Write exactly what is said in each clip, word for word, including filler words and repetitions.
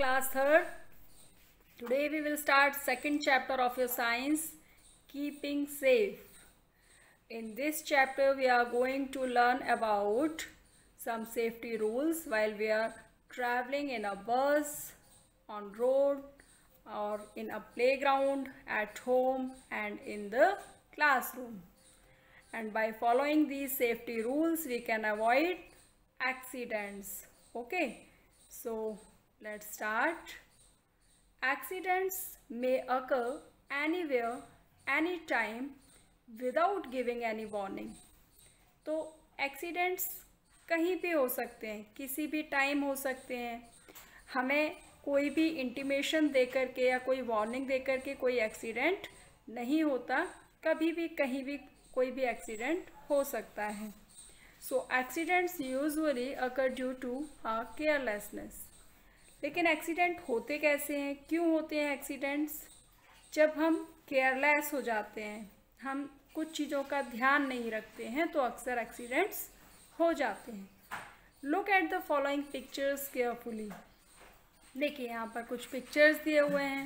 class third. Today we will start second chapter of your science, keeping safe. In this chapter we are going to learn about some safety rules while we are traveling in a bus, on road, or in a playground, at home and in the classroom. And by following these safety rules we can avoid accidents. Okay, so let's start. Accidents may occur anywhere, anytime without giving any warning. तो accidents कहीं भी हो सकते हैं, किसी भी time हो सकते हैं. हमें कोई भी इंटीमेशन दे करके या कोई वार्निंग दे करके कोई एक्सीडेंट नहीं होता. कभी भी कहीं भी कोई भी एक्सीडेंट हो सकता है. So accidents usually occur due to our carelessness. लेकिन एक्सीडेंट होते कैसे हैं, क्यों होते हैं एक्सीडेंट्स? जब हम केयरलेस हो जाते हैं, हम कुछ चीज़ों का ध्यान नहीं रखते हैं, तो अक्सर एक्सीडेंट्स हो जाते हैं. Look at the following pictures carefully. देखिए यहाँ पर कुछ पिक्चर्स दिए हुए हैं.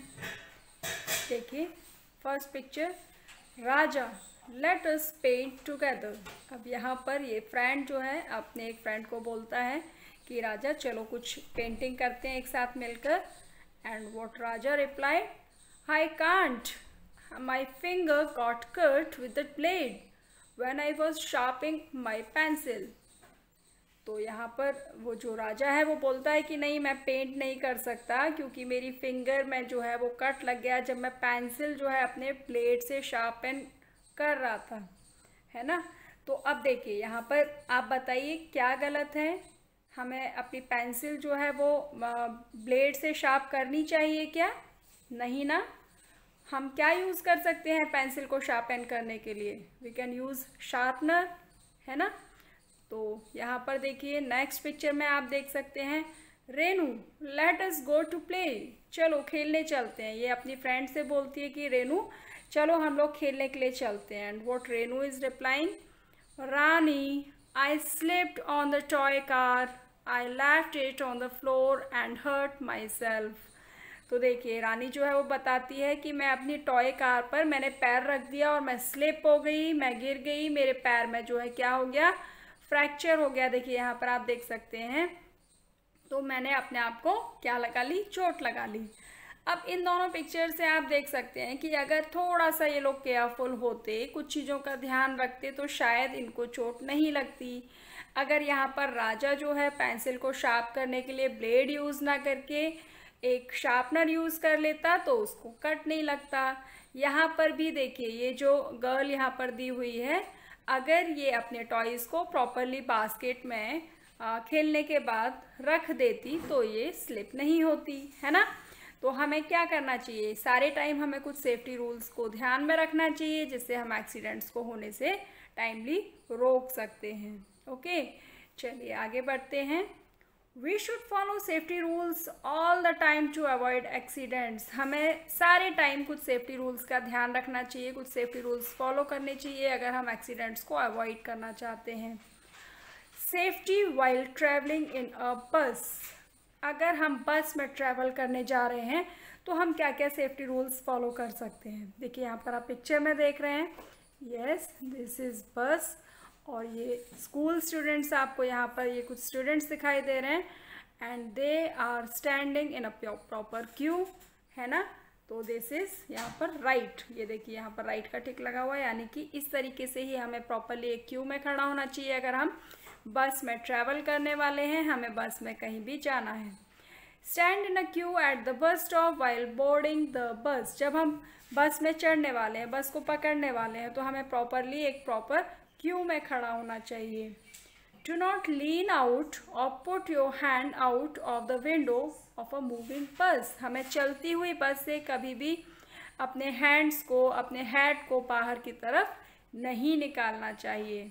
देखिए first picture, Raja let us paint together. अब यहाँ पर ये फ्रेंड जो है अपने एक फ्रेंड को बोलता है कि राजा चलो कुछ पेंटिंग करते हैं एक साथ मिलकर. And what Raja reply, I can't, my finger got cut with the blade when I was sharping my pencil. तो यहाँ पर वो जो राजा है वो बोलता है कि नहीं, मैं पेंट नहीं कर सकता क्योंकि मेरी फिंगर में जो है वो कट लग गया जब मैं पेंसिल जो है अपने ब्लेड से शार्पन कर रहा था, है ना. तो अब देखिए यहाँ पर आप बताइए क्या गलत है. हमें अपनी पेंसिल जो है वो ब्लेड से शार्प करनी चाहिए क्या? नहीं ना. हम क्या यूज़ कर सकते हैं पेंसिल को शार्पन करने के लिए? वी कैन यूज़ शार्पनर, है ना. तो यहाँ पर देखिए नेक्स्ट पिक्चर में आप देख सकते हैं, Renu let us go to play. चलो खेलने चलते हैं. ये अपनी फ्रेंड से बोलती है कि रेनू चलो हम लोग खेलने के लिए चलते हैं. And what Renu is replying, Rani I slipped on the toy car, I left it on the floor and hurt myself. तो देखिए रानी जो है वो बताती है कि मैं अपनी टॉय कार पर मैंने पैर रख दिया और मैं स्लिप हो गई, मैं गिर गई, मेरे पैर में जो है क्या हो गया, फ्रैक्चर हो गया. देखिए यहाँ पर आप देख सकते हैं. तो मैंने अपने आप को क्या लगा ली, चोट लगा ली. अब इन दोनों पिक्चर से आप देख सकते हैं कि अगर थोड़ा सा ये लोग केयरफुल होते, कुछ चीज़ों का ध्यान रखते, तो शायद इनको चोट नहीं लगती. अगर यहाँ पर राजा जो है पेंसिल को शार्प करने के लिए ब्लेड यूज़ ना करके एक शार्पनर यूज़ कर लेता तो उसको कट नहीं लगता. यहाँ पर भी देखिए ये जो गर्ल यहाँ पर दी हुई है, अगर ये अपने टॉयज़ को प्रॉपरली बास्केट में आ, खेलने के बाद रख देती तो ये स्लिप नहीं होती, है ना. तो हमें क्या करना चाहिए, सारे टाइम हमें कुछ सेफ्टी रूल्स को ध्यान में रखना चाहिए जिससे हम एक्सीडेंट्स को होने से टाइमली रोक सकते हैं. ओके चलिए आगे बढ़ते हैं. We should follow safety rules all the time to avoid accidents. हमें सारे टाइम कुछ सेफ्टी रूल्स का ध्यान रखना चाहिए, कुछ सेफ्टी रूल्स फॉलो करने चाहिए अगर हम एक्सीडेंट्स को अवॉइड करना चाहते हैं. Safety while travelling in a bus. अगर हम बस में ट्रैवल करने जा रहे हैं तो हम क्या क्या सेफ्टी रूल्स फॉलो कर सकते हैं. देखिए यहाँ पर आप पिक्चर में देख रहे हैं, यस दिस इज़ बस. और ये स्कूल स्टूडेंट्स, आपको यहाँ पर ये कुछ स्टूडेंट्स दिखाई दे रहे हैं and they are standing in a proper queue, है ना. तो दिस इज़ यहाँ पर राइट. ये देखिए यहाँ पर राइट का टिक लगा हुआ है, यानी कि इस तरीके से ही हमें प्रॉपरली एक क्यू में खड़ा होना चाहिए अगर हम बस में ट्रैवल करने वाले हैं, हमें बस में कहीं भी जाना है. Stand in a queue at the bus stop while boarding the bus. जब हम बस में चढ़ने वाले हैं, बस को पकड़ने वाले हैं, तो हमें प्रॉपरली एक प्रॉपर क्यू में खड़ा होना चाहिए. Do not lean out or put your hand out of the window of a moving bus. हमें चलती हुई बस से कभी भी अपने हैंड्स को, अपने हेड को बाहर की तरफ नहीं निकालना चाहिए.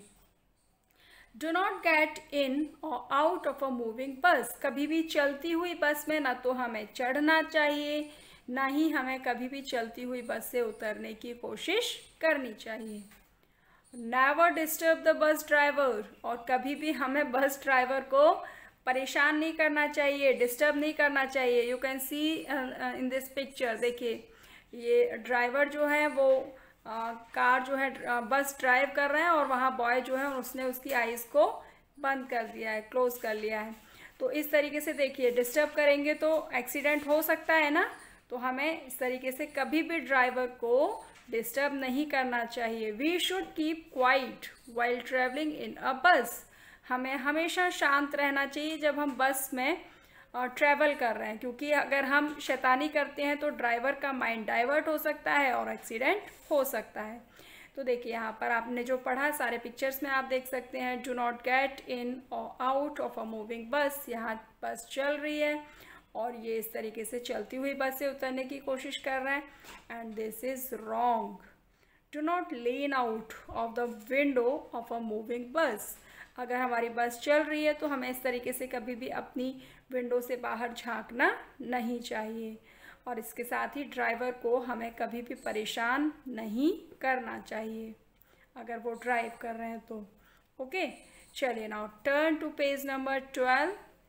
डो नॉट गेट इन और आउट ऑफ अ मूविंग बस. कभी भी चलती हुई बस में ना तो हमें चढ़ना चाहिए, ना ही हमें कभी भी चलती हुई बस से उतरने की कोशिश करनी चाहिए. Never disturb the bus driver. और कभी भी हमें बस ड्राइवर को परेशान नहीं करना चाहिए, डिस्टर्ब नहीं करना चाहिए। You can see in this picture, देखिए ये ड्राइवर जो है वो uh, कार जो है uh, बस ड्राइव कर रहे हैं और वहाँ बॉय जो है उसने उसकी आइज़ को बंद कर दिया है, क्लोज कर लिया है। तो इस तरीके से देखिए डिस्टर्ब करेंगे तो एक्सीडेंट हो सकता है ना, तो हमें इस तरीके से कभी भी ड्राइवर को डिस्टर्ब नहीं करना चाहिए। We should keep quiet while travelling in a bus. हमें हमेशा शांत रहना चाहिए जब हम बस में ट्रैवल कर रहे हैं, क्योंकि अगर हम शैतानी करते हैं तो ड्राइवर का माइंड डाइवर्ट हो सकता है और एक्सीडेंट हो सकता है। तो देखिए यहाँ पर आपने जो पढ़ा सारे पिक्चर्स में आप देख सकते हैं। डू नॉट गेट इन और आउट ऑफ अ मूविंग बस। यहाँ बस चल रही है और ये इस तरीके से चलती हुई बस से उतरने की कोशिश कर रहे हैं and this is wrong. Do not lean out of the window of a moving bus. अगर हमारी बस चल रही है तो हमें इस तरीके से कभी भी अपनी विंडो से बाहर झांकना नहीं चाहिए और इसके साथ ही ड्राइवर को हमें कभी भी परेशान नहीं करना चाहिए अगर वो ड्राइव कर रहे हैं तो। ओके, चलिए now turn to page number twelve.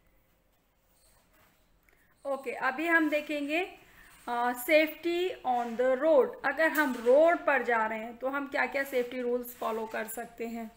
Okay, अभी हम देखेंगे सेफ्टी ऑन द रोड। अगर हम रोड पर जा रहे हैं तो हम क्या क्या सेफ्टी रूल्स फॉलो कर सकते हैं।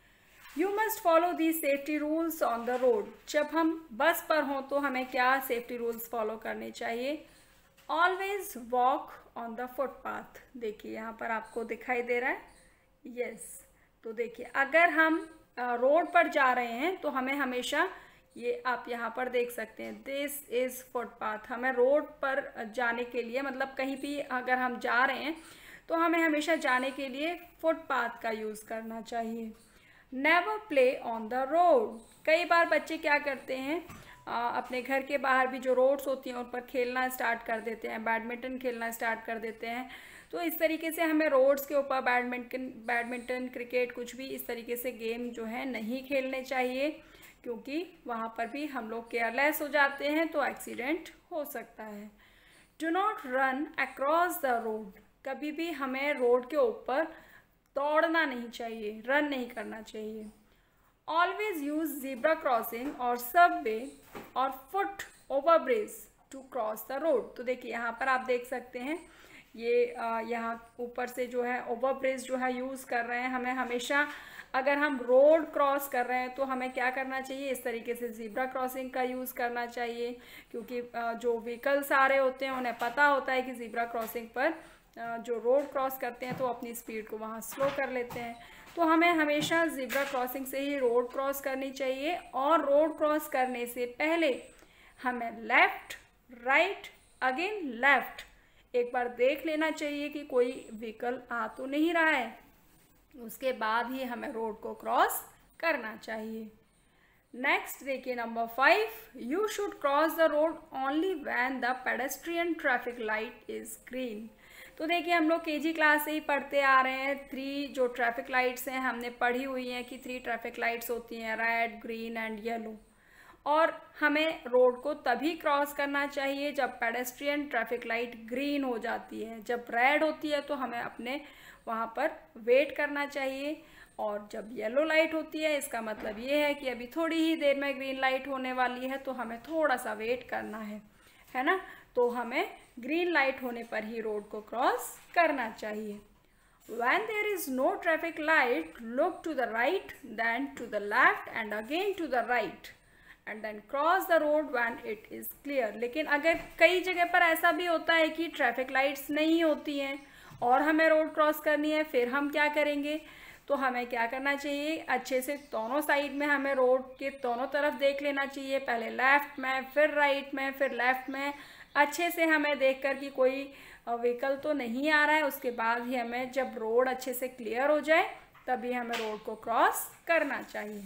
You must follow the safety rules on the road. जब हम बस पर हों तो हमें क्या सेफ्टी रूल्स फॉलो करने चाहिए। Always walk on the footpath. देखिए यहाँ पर आपको दिखाई दे रहा है, यस yes. तो देखिए अगर हम रोड पर जा रहे हैं तो हमें हमेशा, ये आप यहाँ पर देख सकते हैं, दिस इज़ फुटपाथ। हमें रोड पर जाने के लिए, मतलब कहीं भी अगर हम जा रहे हैं तो हमें हमेशा जाने के लिए फुटपाथ का यूज़ करना चाहिए। Never play on the road. कई बार बच्चे क्या करते हैं, आ, अपने घर के बाहर भी जो रोड्स होती हैं उन पर खेलना स्टार्ट कर देते हैं, बैडमिंटन खेलना स्टार्ट कर देते हैं। तो इस तरीके से हमें रोड्स के ऊपर बैडमिंटन बैडमिंटन क्रिकेट कुछ भी इस तरीके से गेम जो है नहीं खेलने चाहिए, क्योंकि वहाँ पर भी हम लोग केयरलेस हो जाते हैं तो एक्सीडेंट हो सकता है। Do not run across the road. कभी भी हमें रोड के ऊपर दौड़ना नहीं चाहिए, रन नहीं करना चाहिए। ऑलवेज यूज ज़ेब्रा क्रॉसिंग और सबवे और foot over bridge to cross the road. तो देखिए यहाँ पर आप देख सकते हैं ये यहाँ ऊपर से जो है ओवर ब्रिज जो है यूज़ कर रहे हैं। हमें हमेशा अगर हम रोड क्रॉस कर रहे हैं तो हमें क्या करना चाहिए, इस तरीके से ज़ेब्रा क्रॉसिंग का यूज़ करना चाहिए, क्योंकि जो व्हीकल्स आ रहे होते हैं उन्हें पता होता है कि ज़ेब्रा क्रॉसिंग पर जो रोड क्रॉस करते हैं तो अपनी स्पीड को वहाँ स्लो कर लेते हैं। तो हमें हमेशा ज़ेब्रा क्रॉसिंग से ही रोड क्रॉस करनी चाहिए और रोड क्रॉस करने से पहले हमें लेफ़्ट राइट अगेन लेफ़्ट एक बार देख लेना चाहिए कि कोई व्हीकल आ तो नहीं रहा है, उसके बाद ही हमें रोड को क्रॉस करना चाहिए। नेक्स्ट देखिए number five, you should cross the road only when the pedestrian traffic light is green. तो देखिए हम लोग केजी क्लास से ही पढ़ते आ रहे हैं, थ्री जो ट्रैफिक लाइट्स हैं हमने पढ़ी हुई हैं कि थ्री ट्रैफिक लाइट्स होती हैं, रेड ग्रीन एंड येलो। और हमें रोड को तभी क्रॉस करना चाहिए जब पेडेस्ट्रियन ट्रैफिक लाइट ग्रीन हो जाती है। जब रेड होती है तो हमें अपने वहाँ पर वेट करना चाहिए, और जब येलो लाइट होती है इसका मतलब ये है कि अभी थोड़ी ही देर में ग्रीन लाइट होने वाली है तो हमें थोड़ा सा वेट करना है, है ना। तो हमें ग्रीन लाइट होने पर ही रोड को क्रॉस करना चाहिए। When there is no traffic light, look to the right, then to the left and again to the right, and then cross the road when it is clear. लेकिन अगर कई जगह पर ऐसा भी होता है कि ट्रैफिक लाइट्स नहीं होती हैं और हमें रोड क्रॉस करनी है, फिर हम क्या करेंगे, तो हमें क्या करना चाहिए, अच्छे से दोनों साइड में हमें रोड के दोनों तरफ देख लेना चाहिए, पहले लेफ़्ट में फिर राइट में फिर लेफ़्ट में, अच्छे से हमें देखकर कि कोई व्हीकल तो नहीं आ रहा है। उसके बाद ही हमें जब रोड अच्छे से क्लियर हो जाए तभी हमें रोड को क्रॉस करना चाहिए।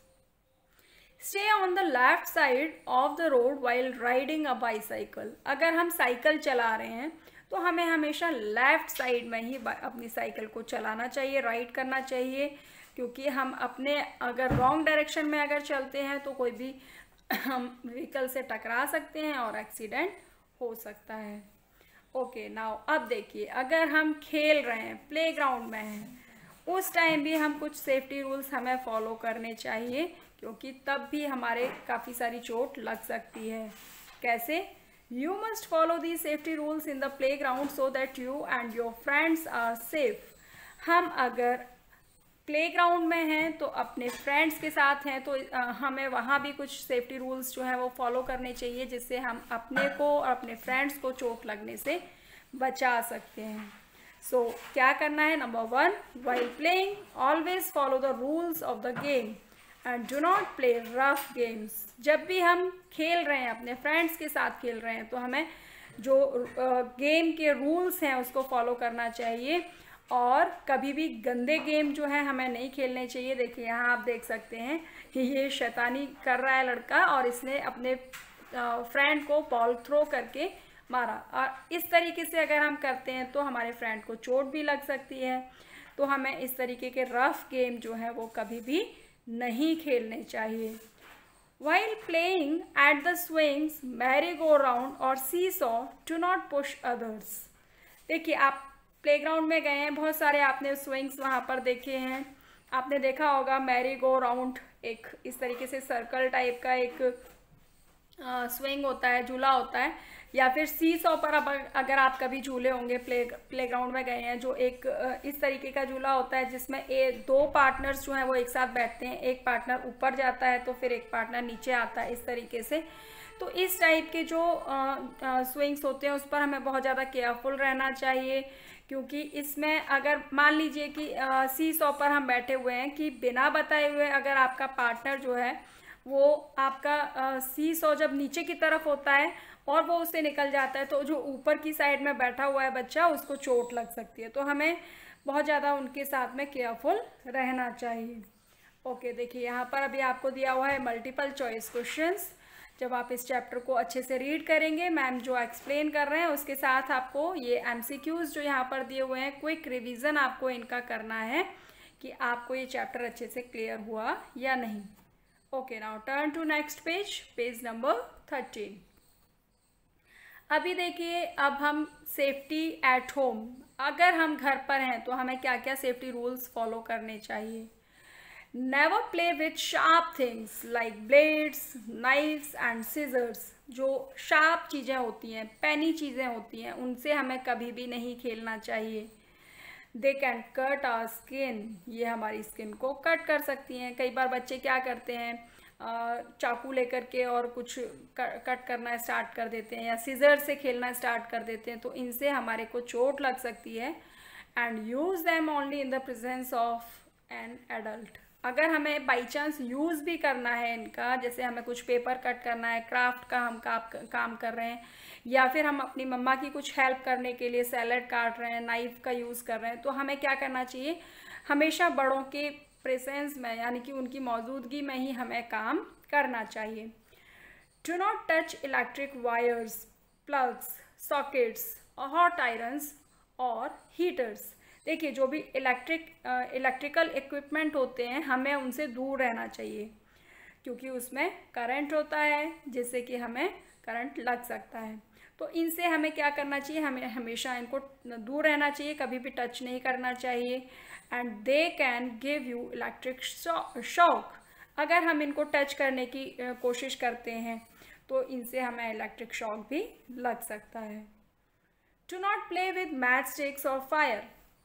Stay on the left side of the road while riding a bicycle. अगर हम साइकिल चला रहे हैं तो हमें हमेशा लेफ्ट साइड में ही अपनी साइकिल को चलाना चाहिए, राइड करना चाहिए, क्योंकि हम अपने अगर रॉन्ग डायरेक्शन में अगर चलते हैं तो कोई भी हम व्हीकल से टकरा सकते हैं और एक्सीडेंट हो सकता है। ओके नाउ अब देखिए, अगर हम खेल रहे हैं, प्लेग्राउंड में हैं, उस टाइम भी हम कुछ सेफ्टी रूल्स हमें फॉलो करने चाहिए, क्योंकि तब भी हमारे काफ़ी सारी चोट लग सकती है। कैसे? You must follow the safety rules in the playground so that you and your friends are safe. हम अगर प्लेग्राउंड में हैं तो अपने फ्रेंड्स के साथ हैं तो हमें वहाँ भी कुछ सेफ्टी रूल्स जो हैं वो फॉलो करने चाहिए, जिससे हम अपने को और अपने फ्रेंड्स को चोट लगने से बचा सकते हैं। सो so, क्या करना है? Number one, while playing always follow the rules of the game and do not play rough games. जब भी हम खेल रहे हैं, अपने फ्रेंड्स के साथ खेल रहे हैं, तो हमें जो गेम के रूल्स हैं उसको फॉलो करना चाहिए और कभी भी गंदे गेम जो है हमें नहीं खेलने चाहिए। देखिए यहाँ आप देख सकते हैं कि ये शैतानी कर रहा है लड़का और इसने अपने फ्रेंड को बॉल थ्रो करके मारा, और इस तरीके से अगर हम करते हैं तो हमारे फ्रेंड को चोट भी लग सकती है। तो हमें इस तरीके के रफ गेम जो है वो कभी भी नहीं खेलने चाहिए। While playing at the swings, merry-go-round और seesaw, do not push others। देखिए आप प्लेग्राउंड में गए हैं, बहुत सारे आपने स्विंग्स वहाँ पर देखे हैं। आपने देखा होगा मैरी गो राउंड, एक इस तरीके से सर्कल टाइप का एक स्विंग होता है, झूला होता है, या फिर सी सॉ पर अब अगर आप कभी झूले होंगे, प्ले प्लेग्राउंड में गए हैं, जो एक इस तरीके का झूला होता है जिसमें ए दो पार्टनर्स जो हैं वो एक साथ बैठते हैं। एक पार्टनर ऊपर जाता है तो फिर एक पार्टनर नीचे आता है, इस तरीके से। तो इस टाइप के जो स्विंग्स होते हैं उस पर हमें बहुत ज़्यादा केयरफुल रहना चाहिए, क्योंकि इसमें अगर मान लीजिए कि सी सॉ पर हम बैठे हुए हैं कि बिना बताए हुए अगर आपका पार्टनर जो है वो आपका सी सॉ जब नीचे की तरफ होता है और वो उससे निकल जाता है तो जो ऊपर की साइड में बैठा हुआ है बच्चा, उसको चोट लग सकती है। तो हमें बहुत ज़्यादा उनके साथ में केयरफुल रहना चाहिए। ओके, देखिए यहाँ पर अभी आपको दिया हुआ है मल्टीपल चॉइस क्वेश्चंस। जब आप इस चैप्टर को अच्छे से रीड करेंगे, मैम जो एक्सप्लेन कर रहे हैं उसके साथ आपको ये एमसीक्यूज जो यहाँ पर दिए हुए हैं, क्विक रिवीजन आपको इनका करना है कि आपको ये चैप्टर अच्छे से क्लियर हुआ या नहीं। Okay, now turn to next page, page number thirteen. अभी देखिए, अब हम सेफ्टी एट होम, अगर हम घर पर हैं तो हमें क्या क्या सेफ्टी रूल्स फॉलो करने चाहिए। Never play with sharp things like blades, knives and scissors. जो शार्प चीज़ें होती हैं, पैनी चीज़ें होती हैं, उनसे हमें कभी भी नहीं खेलना चाहिए। They can cut our skin, ये हमारी स्किन को कट कर सकती हैं। कई बार बच्चे क्या करते हैं, चाकू लेकर के और कुछ कट करना स्टार्ट कर देते हैं या सीजर से खेलना स्टार्ट कर देते हैं, तो इनसे हमारे को चोट लग सकती है। And use them only in the presence of an adult. अगर हमें बाई चांस यूज़ भी करना है इनका, जैसे हमें कुछ पेपर कट करना है, क्राफ्ट का हम काम कर रहे हैं, या फिर हम अपनी मम्मा की कुछ हेल्प करने के लिए सैलड काट रहे हैं, नाइफ का यूज़ कर रहे हैं, तो हमें क्या करना चाहिए, हमेशा बड़ों के प्रेजेंस में, यानी कि उनकी मौजूदगी में ही हमें काम करना चाहिए। Do not touch electric wires, plugs, sockets, hot irons और हीटर्स। देखिए, जो भी इलेक्ट्रिक इलेक्ट्रिकल इक्विपमेंट होते हैं हमें उनसे दूर रहना चाहिए, क्योंकि उसमें करंट होता है जिससे कि हमें करंट लग सकता है। तो इनसे हमें क्या करना चाहिए, हमें हमेशा इनको दूर रहना चाहिए, कभी भी टच नहीं करना चाहिए। And they can give you electric shock. अगर हम इनको टच करने की कोशिश करते हैं तो इनसे हमें इलेक्ट्रिक शॉक भी लग सकता है। Do not play with matchsticks और फायर।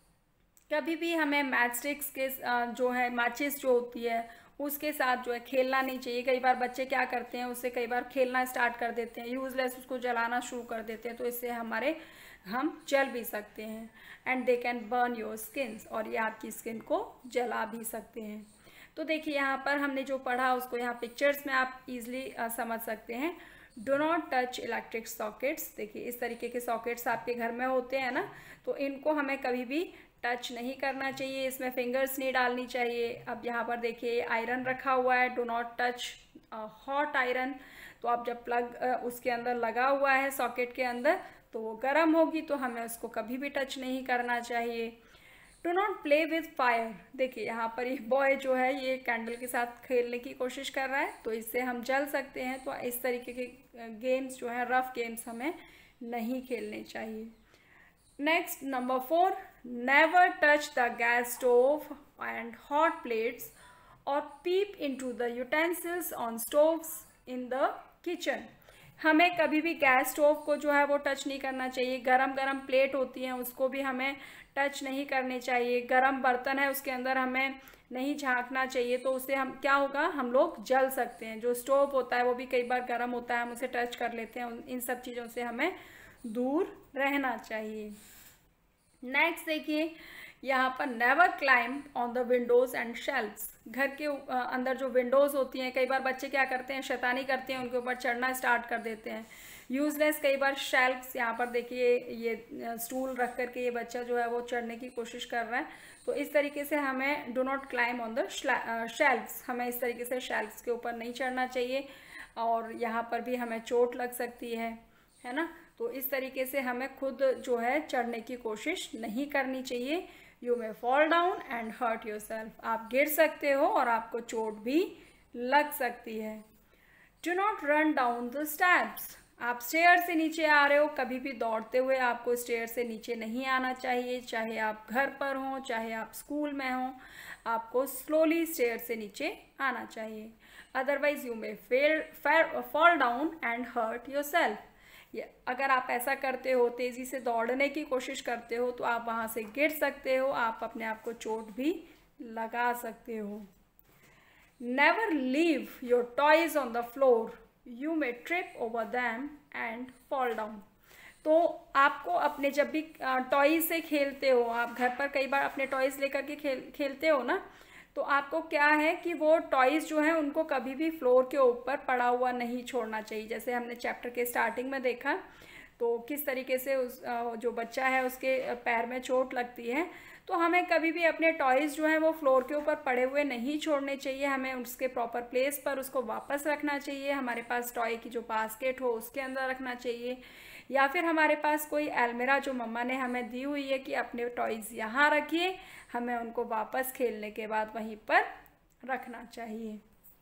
कभी भी हमें मैच स्टिक्स के जो है माचिस जो होती है उसके साथ जो है खेलना नहीं चाहिए। कई बार बच्चे क्या करते हैं, उससे कई बार खेलना स्टार्ट कर देते हैं, यूजलेस उसको जलाना शुरू कर देते हैं, तो इससे हमारे हम जल भी सकते हैं। And they can burn your skins, और ये आपकी स्किन को जला भी सकते हैं। तो देखिए यहाँ पर हमने जो पढ़ा उसको यहाँ पिक्चर्स में आप इजीली समझ सकते हैं। Do not touch electric sockets. देखिए इस तरीके के सॉकेट्स आपके घर में होते हैं ना, तो इनको हमें कभी भी टच नहीं करना चाहिए, इसमें फिंगर्स नहीं डालनी चाहिए। अब यहाँ पर देखिए आयरन रखा हुआ है, do not touch hot iron. तो आप जब प्लग उसके अंदर लगा हुआ है सॉकेट के अंदर तो वो गर्म होगी, तो हमें उसको कभी भी टच नहीं करना चाहिए। Do not play with fire. देखिए यहाँ पर ये बॉय जो है ये कैंडल के साथ खेलने की कोशिश कर रहा है, तो इससे हम जल सकते हैं। तो इस तरीके के गेम्स जो हैं, रफ गेम्स, हमें नहीं खेलने चाहिए। Next number four, never touch the gas stove and hot plates और peep into the utensils on stoves in the kitchen. हमें कभी भी गैस स्टोव को जो है वो टच नहीं करना चाहिए। गरम गरम प्लेट होती हैं उसको भी हमें टच नहीं करने चाहिए। गरम बर्तन है उसके अंदर हमें नहीं झांकना चाहिए, तो उससे हम क्या होगा, हम लोग जल सकते हैं। जो स्टोव होता है वो भी कई बार गर्म होता है, हम उसे टच कर लेते हैं। इन सब चीज़ों से हमें दूर रहना चाहिए। नेक्स्ट देखिए यहाँ पर never climb on the windows and shelves. घर के अंदर जो विंडोज़ होती हैं, कई बार बच्चे क्या करते हैं, शैतानी करते हैं, उनके ऊपर चढ़ना स्टार्ट कर देते हैं। यूजलेस कई बार शेल्फ्स, यहाँ पर देखिए ये स्टूल रख करके ये बच्चा जो है वो चढ़ने की कोशिश कर रहा है। तो इस तरीके से हमें do not climb on the shelves, हमें इस तरीके से शेल्फ्स के ऊपर नहीं चढ़ना चाहिए, और यहाँ पर भी हमें चोट लग सकती है, है ना। तो इस तरीके से हमें खुद जो है चढ़ने की कोशिश नहीं करनी चाहिए। You may fall down and hurt yourself, आप गिर सकते हो और आपको चोट भी लग सकती है। Do not run down the steps, आप स्टेयर से नीचे आ रहे हो, कभी भी दौड़ते हुए आपको स्टेयर से नीचे नहीं आना चाहिए। चाहे आप घर पर हों, चाहे आप स्कूल में हों, आपको स्लोली स्टेयर से नीचे आना चाहिए। Otherwise you may fell fall down and hurt yourself. अगर आप ऐसा करते हो, तेज़ी से दौड़ने की कोशिश करते हो, तो आप वहाँ से गिर सकते हो, आप अपने आप को चोट भी लगा सकते हो। Never leave your toys on the floor, you may trip over them and fall down. तो आपको अपने जब भी टॉयज से खेलते हो, आप घर पर कई बार अपने टॉयज लेकर के खेल खेलते हो ना, तो आपको क्या है कि वो टॉयज़ जो हैं उनको कभी भी फ्लोर के ऊपर पड़ा हुआ नहीं छोड़ना चाहिए। जैसे हमने चैप्टर के स्टार्टिंग में देखा तो किस तरीके से उस जो बच्चा है उसके पैर में चोट लगती है। तो हमें कभी भी अपने टॉयज़ जो हैं वो फ्लोर के ऊपर पड़े हुए नहीं छोड़ने चाहिए, हमें उसके प्रॉपर प्लेस पर उसको वापस रखना चाहिए। हमारे पास टॉय की जो बास्केट हो उसके अंदर रखना चाहिए, या फिर हमारे पास कोई अलमीरा जो मम्मा ने हमें दी हुई है कि अपने टॉयज़ यहाँ रखिए, हमें उनको वापस खेलने के बाद वहीं पर रखना चाहिए।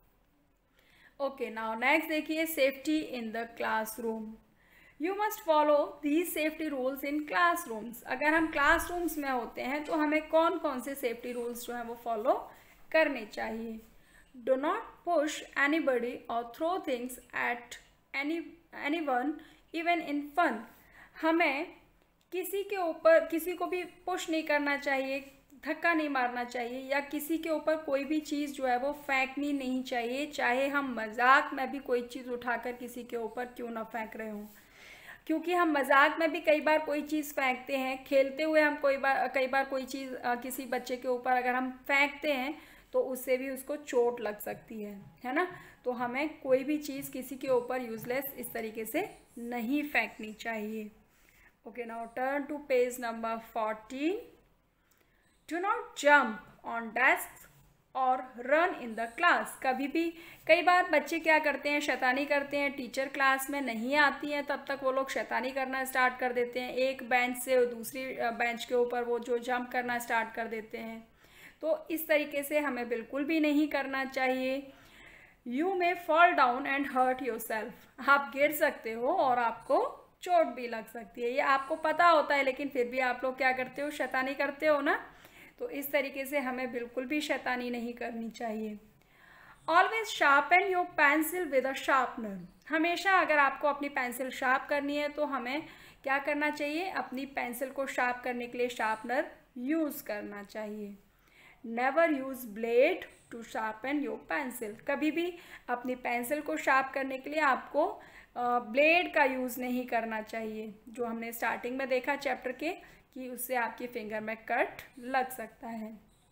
ओके, नाउ नेक्स्ट देखिए safety in the classroom. You must follow these safety rules in classrooms. अगर हम क्लासरूम्स में होते हैं तो हमें कौन कौन से सेफ्टी रूल्स जो हैं वो फॉलो करने चाहिए। डो नॉट पुश एनीबडी और throw things at any anyone even in fun. हमें किसी के ऊपर किसी को भी पुश नहीं करना चाहिए, धक्का नहीं मारना चाहिए, या किसी के ऊपर कोई भी चीज़ जो है वो फेंकनी नहीं चाहिए, चाहे हम मजाक में भी कोई चीज़ उठाकर किसी के ऊपर क्यों ना फेंक रहे हों। क्योंकि हम मजाक में भी कई बार कोई चीज़ फेंकते हैं, खेलते हुए हम कोई बार कई बार कोई चीज़ किसी बच्चे के ऊपर अगर हम फेंकते हैं तो उससे भी उसको चोट लग सकती है, है ना। तो हमें कोई भी चीज़ किसी के ऊपर यूजलेस इस तरीके से नहीं फेंकनी चाहिए। Okay, now turn to page number fourteen. Do not jump on desk और रन इन द क्लास। कभी भी कई बार बच्चे क्या करते हैं, शैतानी करते हैं। टीचर क्लास में नहीं आती हैं तब तक वो लोग शैतानी करना स्टार्ट कर देते हैं, एक बेंच से दूसरी बेंच के ऊपर वो जो जंप करना स्टार्ट कर देते हैं। तो इस तरीके से हमें बिल्कुल भी नहीं करना चाहिए। You may fall down and hurt yourself. आप गिर सकते हो और आपको चोट भी लग सकती है, ये आपको पता होता है, लेकिन फिर भी आप लोग क्या करते हो, शैतानी करते हो ना। तो इस तरीके से हमें बिल्कुल भी शैतानी नहीं करनी चाहिए। Always sharpen your pencil with a sharpener. हमेशा अगर आपको अपनी पेंसिल शार्प करनी है तो हमें क्या करना चाहिए, अपनी पेंसिल को शार्प करने के लिए शार्पनर यूज़ करना चाहिए। Never use blade to sharpen your pencil. कभी भी अपनी पेंसिल को शार्प करने के लिए आपको ब्लेड का यूज़ नहीं करना चाहिए, जो हमने स्टार्टिंग में देखा चैप्टर के कि उससे आपकी फिंगर में कट लग सकता है।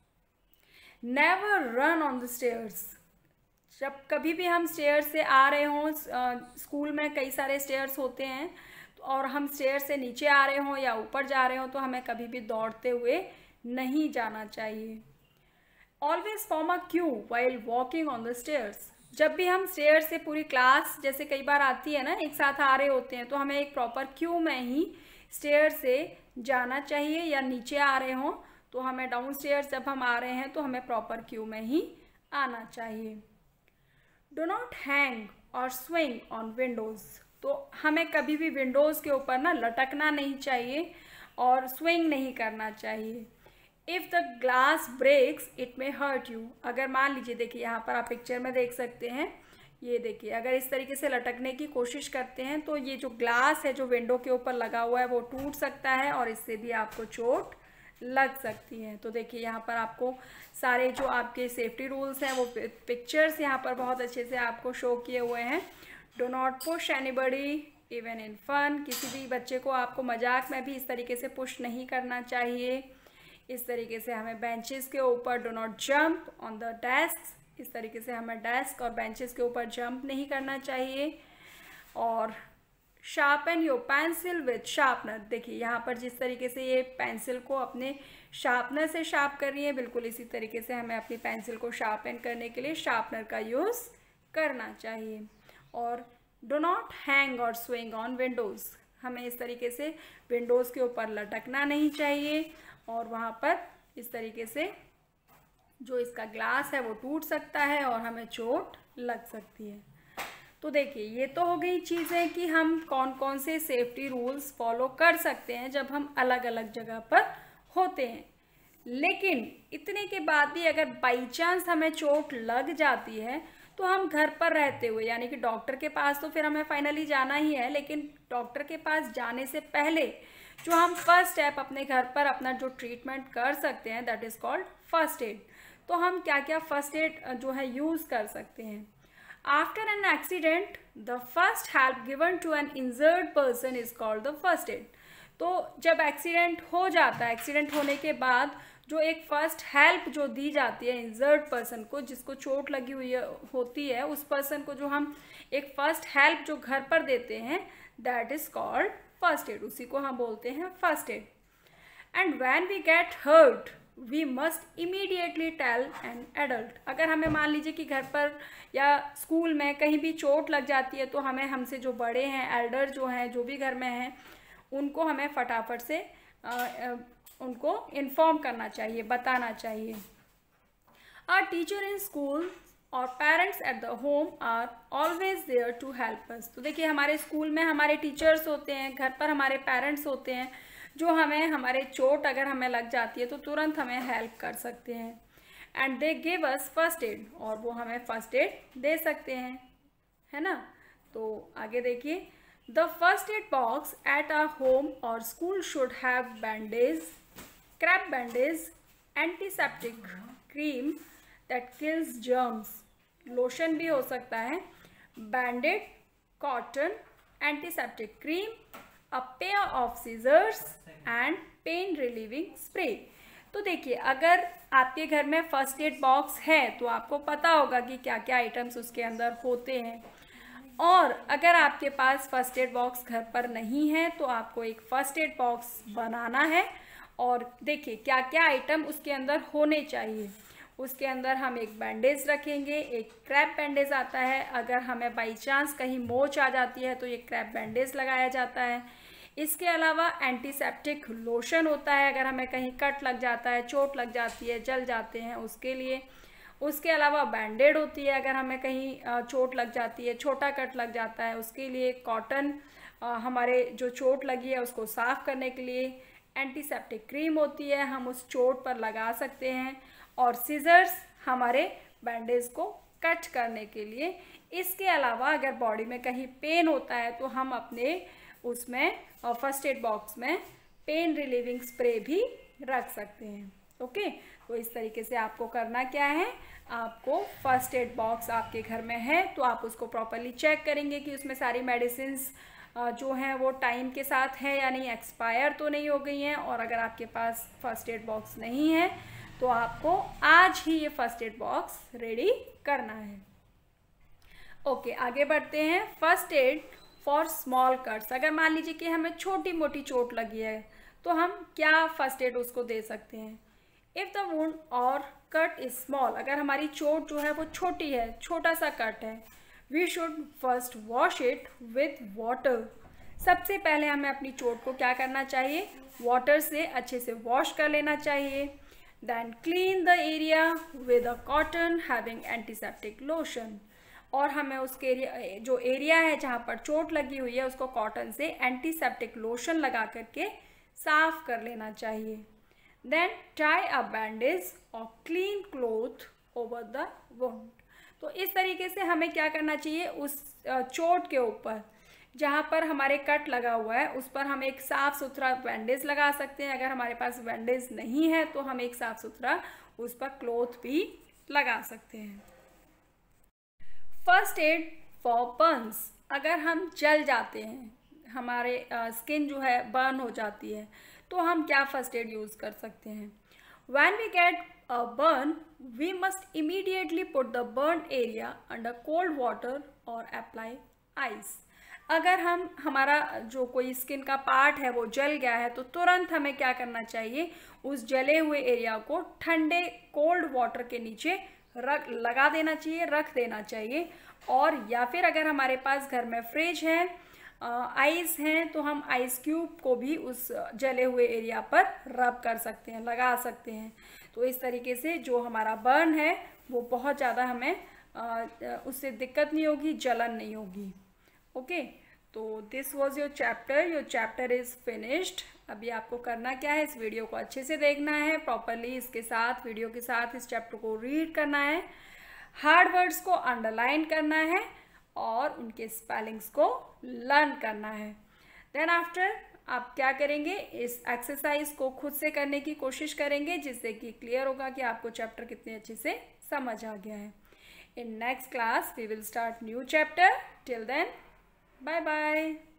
Never run on the stairs. जब कभी भी हम स्टेयर से आ रहे हों, स्कूल में कई सारे स्टेयर्स होते हैं, और हम स्टेयर से नीचे आ रहे हों या ऊपर जा रहे हों तो हमें कभी भी दौड़ते हुए नहीं जाना चाहिए। Always form a queue while walking on the stairs. जब भी हम स्टेयर से पूरी क्लास जैसे कई बार आती है ना, एक साथ आ रहे होते हैं, तो हमें एक प्रॉपर क्यू में ही स्टेयर से जाना चाहिए, या नीचे आ रहे हों तो हमें डाउन स्टेयर्स जब हम आ रहे हैं तो हमें प्रॉपर क्यू में ही आना चाहिए। डो नॉट हैंग और स्विंग ऑन विंडोज़। तो हमें कभी भी विंडोज़ के ऊपर ना लटकना नहीं चाहिए और स्विंग नहीं करना चाहिए। If the glass breaks it may hurt you. अगर मान लीजिए, देखिए यहाँ पर आप पिक्चर में देख सकते हैं, ये देखिए अगर इस तरीके से लटकने की कोशिश करते हैं तो ये जो ग्लास है जो विंडो के ऊपर लगा हुआ है वो टूट सकता है और इससे भी आपको चोट लग सकती है। तो देखिए यहाँ पर आपको सारे जो आपके सेफ्टी रूल्स हैं वो पिक्चर्स यहाँ पर बहुत अच्छे से आपको शो किए हुए हैं। Do not push anybody even in fun. किसी भी बच्चे को आपको मजाक में भी इस तरीके से पुश नहीं करना चाहिए। इस तरीके से हमें बेंचेस के ऊपर do not jump on the desk. इस तरीके से हमें डेस्क और बेंचेस के ऊपर जंप नहीं करना चाहिए। और sharpen your pencil with sharpener. देखिए यहाँ पर जिस तरीके से ये पेंसिल को अपने शार्पनर से शार्प कर रही है, बिल्कुल इसी तरीके से हमें अपनी पेंसिल को शार्पन करने के लिए शार्पनर का यूज़ करना चाहिए। और डो नॉट हैंग और स्विंग ऑन विंडोज़। हमें इस तरीके से विंडोज़ के ऊपर लटकना नहीं चाहिए और वहाँ पर इस तरीके से जो इसका ग्लास है वो टूट सकता है और हमें चोट लग सकती है। तो देखिए ये तो हो गई चीज़ें कि हम कौन कौन से सेफ्टी रूल्स फॉलो कर सकते हैं जब हम अलग अलग जगह पर होते हैं। लेकिन इतने के बाद भी अगर बाई चांस हमें चोट लग जाती है तो हम घर पर रहते हुए, यानी कि डॉक्टर के पास तो फिर हमें फाइनली जाना ही है, लेकिन डॉक्टर के पास जाने से पहले जो हम फर्स्ट स्टेप अपने घर पर अपना जो ट्रीटमेंट कर सकते हैं that is called first aid. तो हम क्या क्या फर्स्ट एड जो है यूज़ कर सकते हैं। After an accident the first help given to an injured person is called the first aid. तो जब एक्सीडेंट हो जाता है, एक्सीडेंट होने के बाद जो एक फर्स्ट हेल्प जो दी जाती है इंजर्ड पर्सन को, जिसको चोट लगी हुई होती है, उस पर्सन को जो हम एक फर्स्ट हेल्प जो घर पर देते हैं that is called first aid. उसी को हम बोलते हैं first aid. And when we get hurt we must immediately tell an adult. अगर हमें मान लीजिए कि घर पर या स्कूल में कहीं भी चोट लग जाती है तो हमें हमसे जो बड़े हैं, एल्डर जो हैं, जो भी घर में हैं, उनको हमें फटाफट से आ, आ, उनको इन्फॉर्म करना चाहिए, बताना चाहिए। आवर टीचर इन स्कूल और parents at the home are always there to help us. तो देखिए हमारे स्कूल में हमारे टीचर्स होते हैं, घर पर हमारे पेरेंट्स होते हैं जो हमें हमारे चोट अगर हमें लग जाती है तो तुरंत हमें हेल्प कर सकते हैं। And they give us first aid, और वो हमें फर्स्ट एड दे सकते हैं, है ना। तो आगे देखिए, the first aid box at our home और school should have bandage, crape bandage, antiseptic cream that kills germs. Lotion भी हो सकता है, bandaid, cotton, antiseptic cream, a pair of scissors and pain relieving spray. तो देखिए अगर आपके घर में फर्स्ट एड बॉक्स है तो आपको पता होगा कि क्या क्या आइटम्स उसके अंदर होते हैं। और अगर आपके पास फर्स्ट एड बॉक्स घर पर नहीं है तो आपको एक फर्स्ट एड बॉक्स बनाना है। और देखिए क्या क्या आइटम उसके अंदर होने चाहिए। उसके अंदर हम एक बैंडेज रखेंगे, एक क्रैप बैंडेज आता है। अगर हमें बाई चांस कहीं मोच आ जाती है तो ये क्रैप बैंडेज लगाया जाता है। इसके अलावा एंटीसेप्टिक लोशन होता है, अगर हमें कहीं कट लग जाता है, चोट लग जाती है, जल जाते हैं उसके लिए। उसके अलावा बैंडेड होती है, अगर हमें कहीं चोट लग जाती है, छोटा कट लग जाता है, उसके लिए कॉटन हमारे जो चोट लगी है उसको साफ़ करने के लिए। एंटीसेप्टिक क्रीम होती है, हम उस चोट पर लगा सकते हैं। और सीजर्स हमारे बैंडेज को कट करने के लिए। इसके अलावा अगर बॉडी में कहीं पेन होता है तो हम अपने उसमें फर्स्ट एड बॉक्स में पेन रिलीविंग स्प्रे भी रख सकते हैं। ओके, तो इस तरीके से आपको करना क्या है, आपको फर्स्ट एड बॉक्स आपके घर में है तो आप उसको प्रॉपरली चेक करेंगे कि उसमें सारी मेडिसिन्स जो हैं वो टाइम के साथ हैं या नहीं, एक्सपायर तो नहीं हो गई हैं। और अगर आपके पास फर्स्ट एड बॉक्स नहीं है तो आपको आज ही ये फर्स्ट एड बॉक्स रेडी करना है। ओके, आगे बढ़ते हैं। First aid for small cuts. अगर मान लीजिए कि हमें छोटी मोटी चोट लगी है तो हम क्या फर्स्ट एड उसको दे सकते हैं। इफ़ द वुंड और कट इज स्मॉल, अगर हमारी चोट जो है वो छोटी है, छोटा सा कट है, we should first wash it with water. सबसे पहले हमें अपनी चोट को क्या करना चाहिए, वाटर से अच्छे से वॉश कर लेना चाहिए। Then clean the area with a cotton having antiseptic lotion. और हमें उसके एरिया जो एरिया है जहाँ पर चोट लगी हुई है उसको कॉटन से एंटीसेप्टिक लोशन लगा करके साफ कर लेना चाहिए। देन टाई अ बैंडेज और clean cloth over the wound. तो इस तरीके से हमें क्या करना चाहिए, उस चोट के ऊपर जहाँ पर हमारे कट लगा हुआ है उस पर हम एक साफ सुथरा बैंडेज लगा सकते हैं। अगर हमारे पास बैंडेज नहीं है तो हम एक साफ सुथरा उस पर क्लॉथ भी लगा सकते हैं। फर्स्ट एड फॉर बर्न्स, अगर हम जल जाते हैं, हमारे स्किन जो है बर्न हो जाती है, तो हम क्या फर्स्ट एड यूज़ कर सकते हैं। When we get a burn we must immediately put the burn area under cold water और अप्लाई आइस। अगर हम हमारा जो कोई स्किन का पार्ट है वो जल गया है तो तुरंत हमें क्या करना चाहिए, उस जले हुए एरिया को ठंडे कोल्ड वाटर के नीचे रख लगा देना चाहिए, रख देना चाहिए। और या फिर अगर हमारे पास घर में फ्रिज है, आइस हैं, तो हम आइस क्यूब को भी उस जले हुए एरिया पर रब कर सकते हैं, लगा सकते हैं। तो इस तरीके से जो हमारा बर्न है वो बहुत ज़्यादा हमें आ, उससे दिक्कत नहीं होगी, जलन नहीं होगी। ओके, तो this was your chapter, your chapter is finished. अभी आपको करना क्या है, इस वीडियो को अच्छे से देखना है, प्रॉपरली इसके साथ वीडियो के साथ इस चैप्टर को रीड करना है, हार्ड वर्ड्स को अंडरलाइन करना है और उनके स्पेलिंग्स को लर्न करना है। देन आफ्टर आप क्या करेंगे, इस एक्सरसाइज को खुद से करने की कोशिश करेंगे, जिससे कि क्लियर होगा कि आपको चैप्टर कितने अच्छे से समझ आ गया है। In next class we will start new chapter. Till then, bye bye।